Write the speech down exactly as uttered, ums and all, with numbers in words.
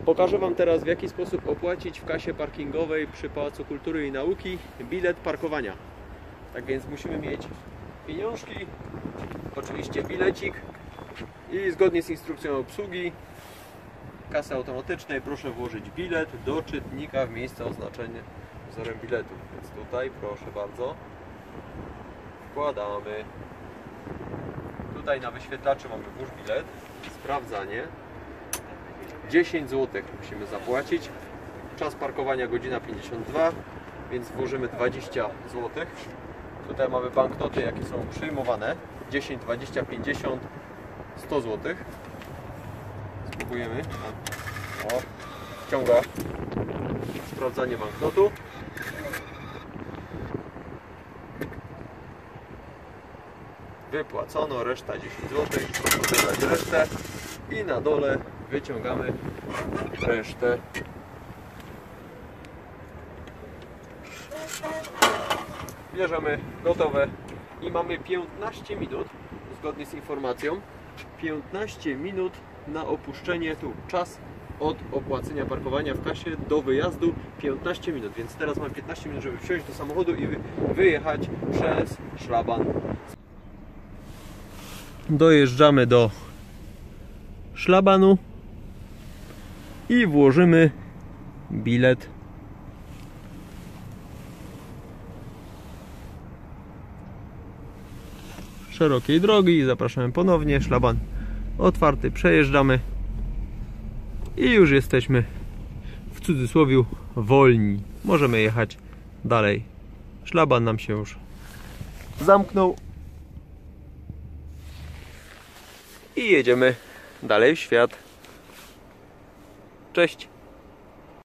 Pokażę Wam teraz, w jaki sposób opłacić w kasie parkingowej przy Pałacu Kultury i Nauki bilet parkowania. Tak więc musimy mieć pieniążki, oczywiście bilecik i zgodnie z instrukcją obsługi kasy automatycznej proszę włożyć bilet do czytnika w miejsce oznaczenia wzorem biletu. Więc tutaj proszę bardzo wkładamy. Tutaj na wyświetlaczu mamy włóż bilet, sprawdzanie. dziesięć złotych musimy zapłacić. Czas parkowania godzina pięćdziesiąt dwa, więc włożymy dwadzieścia złotych. Tutaj mamy banknoty, jakie są przyjmowane. dziesięć, dwadzieścia, pięćdziesiąt, sto złotych. Spróbujemy. O, wciąga. Sprawdzanie banknotu. Wypłacono, reszta dziesięć złotych. Proszę dodać resztę. I na dole wyciągamy resztę. Bierzemy gotowe i mamy piętnaście minut, zgodnie z informacją, piętnaście minut na opuszczenie tu. Czas od opłacenia parkowania w kasie do wyjazdu piętnaście minut, więc teraz mam piętnaście minut, żeby wsiąść do samochodu i wyjechać przez szlaban. Dojeżdżamy do szlabanu i włożymy bilet. Szerokiej drogi, zapraszamy ponownie, szlaban otwarty, przejeżdżamy i już jesteśmy w cudzysłowie wolni. Możemy jechać dalej. Szlaban nam się już zamknął i jedziemy dalej w świat. Cześć!